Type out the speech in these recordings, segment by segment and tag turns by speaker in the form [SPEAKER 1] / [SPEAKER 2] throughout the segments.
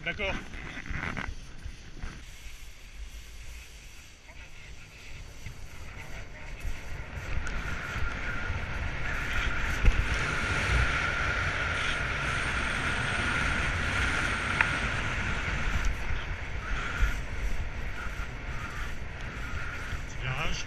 [SPEAKER 1] D'accord. Petit virage.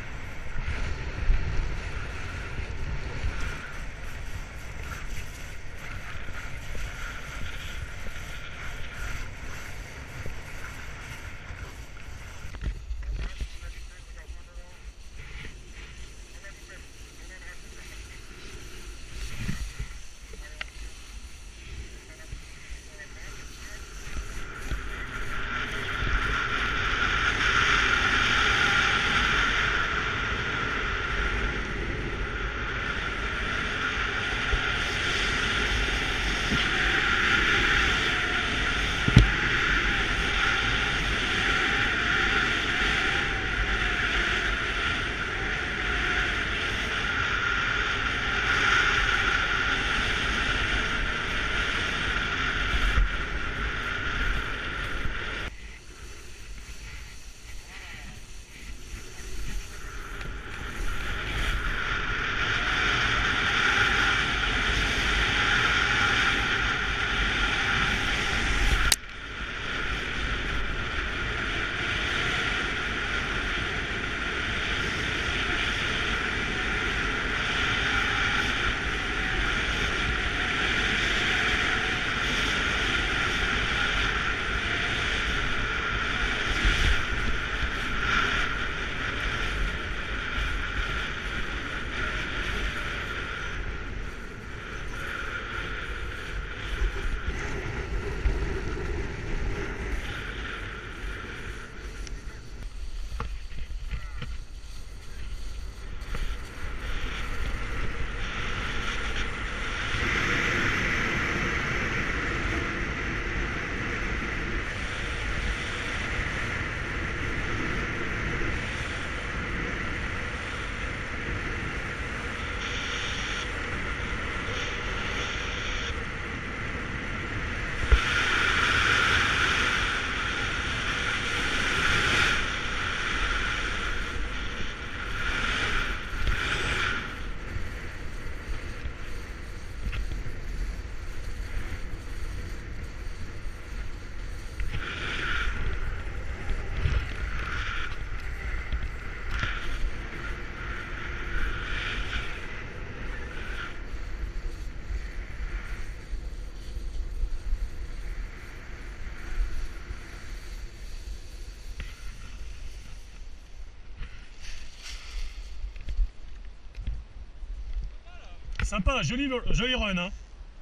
[SPEAKER 1] Sympa, joli run. Hein.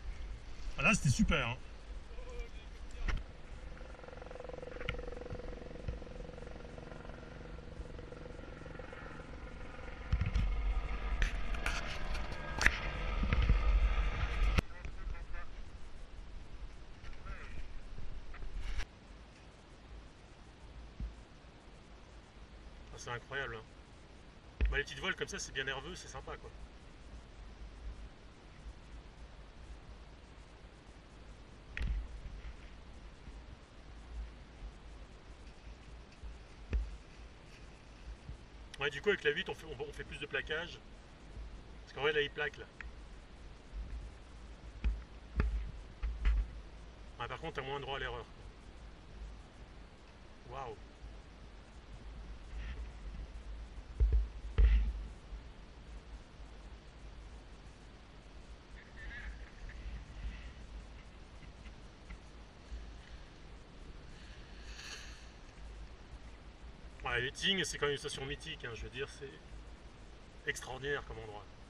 [SPEAKER 1] Ah, là, c'était super. Hein. Ah, c'est incroyable. Hein. Bah, les petites voiles comme ça, c'est bien nerveux, c'est sympa quoi. Ouais, du coup, avec la 8, on fait plus de plaquage. Parce qu'en vrai, là, il plaque là. Ouais, par contre, t'as moins droit à l'erreur. Waouh. Ouais, les Ting, c'est quand même une station mythique. Hein, je veux dire, c'est extraordinaire comme endroit.